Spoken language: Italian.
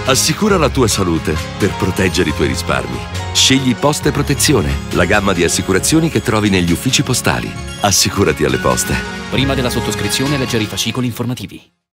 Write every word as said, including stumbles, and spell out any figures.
Assicura la tua salute per proteggere i tuoi risparmi. Scegli Poste Protezione, la gamma di assicurazioni che trovi negli uffici postali. Assicurati alle poste. Prima della sottoscrizione leggere i fascicoli informativi.